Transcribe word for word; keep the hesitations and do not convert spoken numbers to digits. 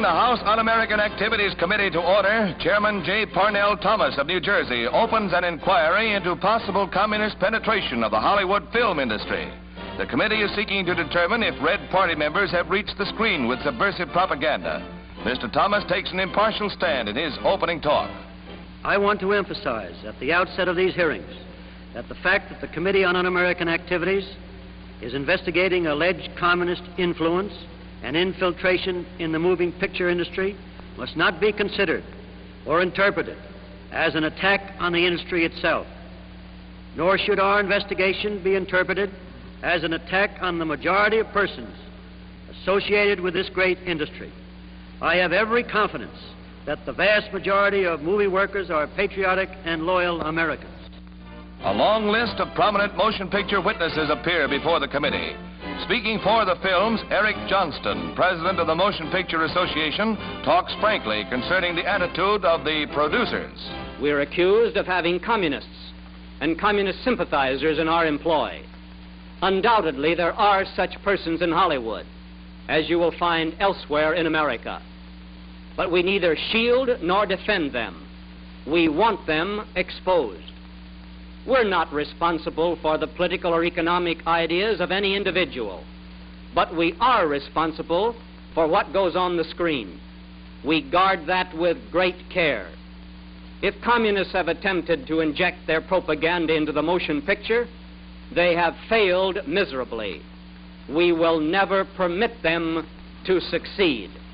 the House Un-American Activities Committee to order, Chairman J. Parnell Thomas of New Jersey opens an inquiry into possible communist penetration of the Hollywood film industry. The committee is seeking to determine if Red Party members have reached the screen with subversive propaganda. Mister Thomas takes an impartial stand in his opening talk. I want to emphasize at the outset of these hearings that the fact that the Committee on Un-American Activities is investigating alleged communist influence and infiltration in the moving picture industry must not be considered or interpreted as an attack on the industry itself, nor should our investigation be interpreted as an attack on the majority of persons associated with this great industry. I have every confidence that the vast majority of movie workers are patriotic and loyal Americans. A long list of prominent motion picture witnesses appear before the committee. Speaking for the films, Eric Johnston, president of the Motion Picture Association, talks frankly concerning the attitude of the producers. We're accused of having communists and communist sympathizers in our employ. Undoubtedly, there are such persons in Hollywood, as you will find elsewhere in America. But we neither shield nor defend them. We want them exposed. We're not responsible for the political or economic ideas of any individual, but we are responsible for what goes on the screen. We guard that with great care. If communists have attempted to inject their propaganda into the motion picture, they have failed miserably. We will never permit them to succeed.